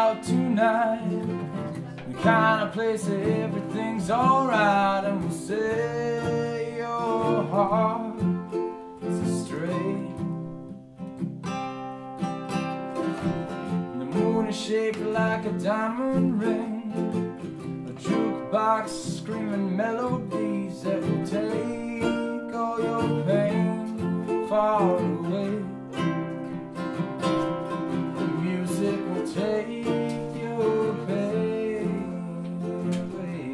out tonight, the kind of place that everything's alright, and we'll say your heart is astray. The moon is shaped like a diamond ring, a jukebox screaming melodies that will take all your pain far away. The music will take your pain away.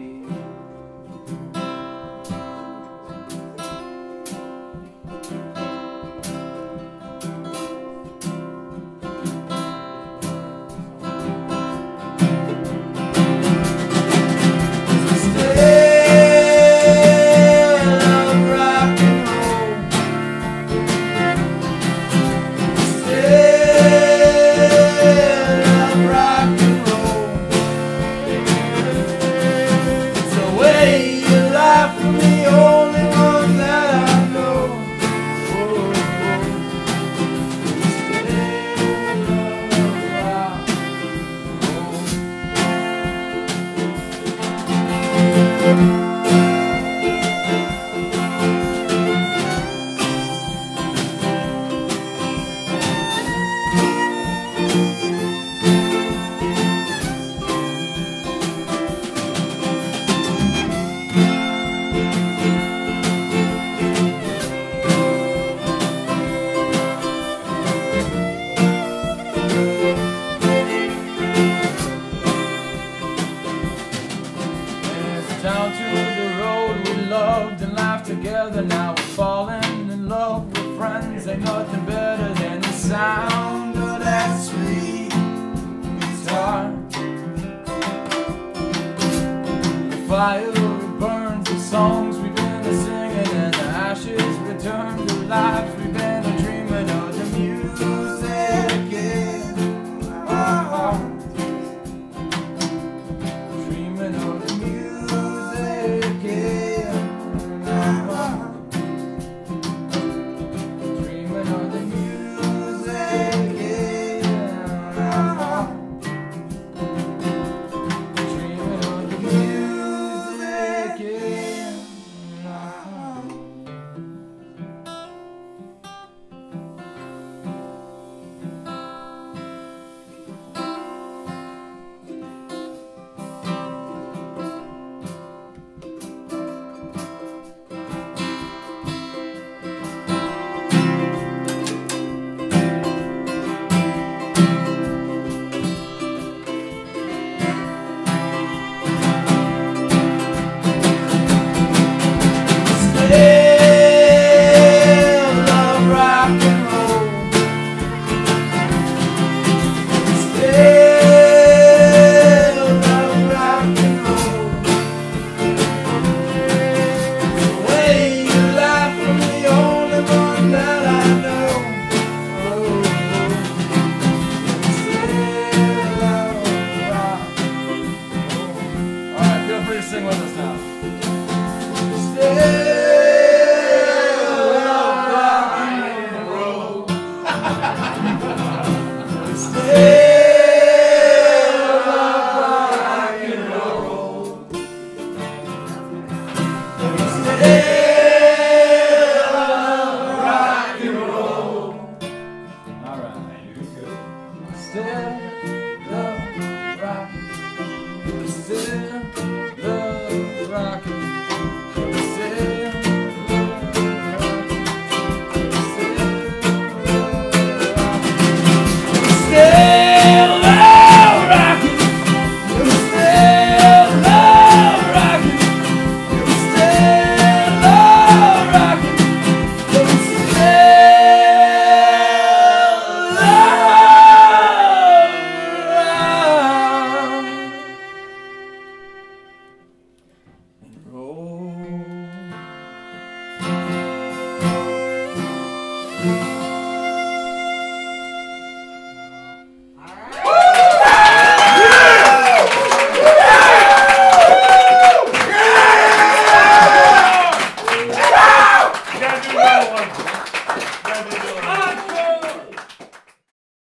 Down to the road we loved and laughed together. Now we're falling in love with friends. Ain't nothing better than the sound of that sweet guitar. The fire burns the songs we've been singing, and the ashes return to life.